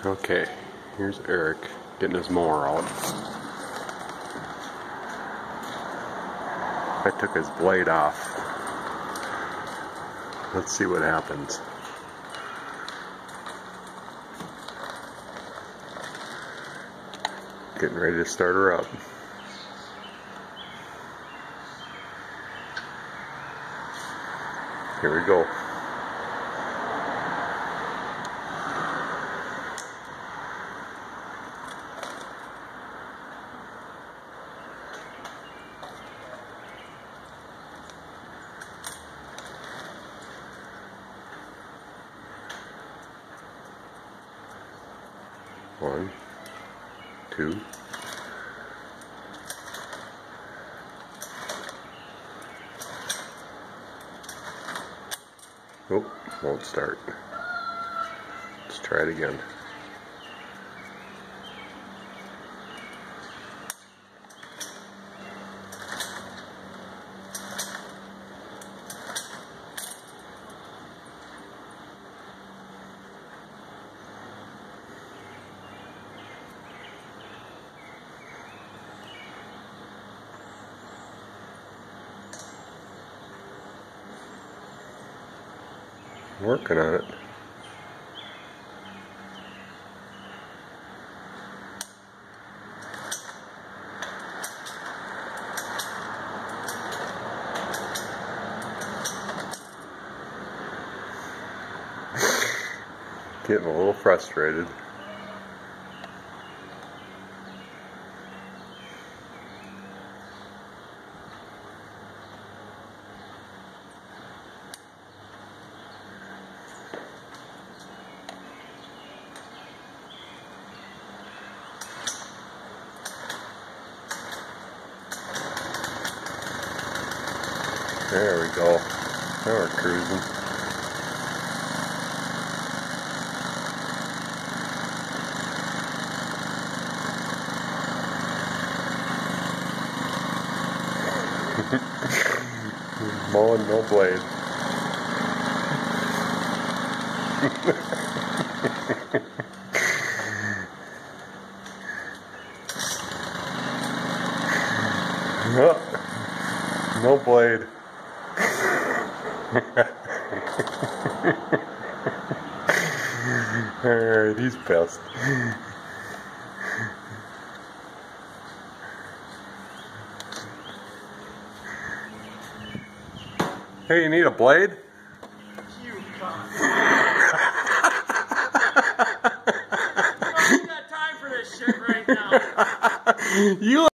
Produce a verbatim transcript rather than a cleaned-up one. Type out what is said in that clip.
Okay, here's Eric getting his mower out. I took his blade off. Let's see what happens. Getting ready to start her up. Here we go. One, two, oh, won't start. Let's try it again. Working on it. Getting a little frustrated. There we go. Now we're cruising. Mowing no blade. No, no blade. Alright, he's pissed. Hey, you need a blade? You cunt. I don't got time for this shit right now. You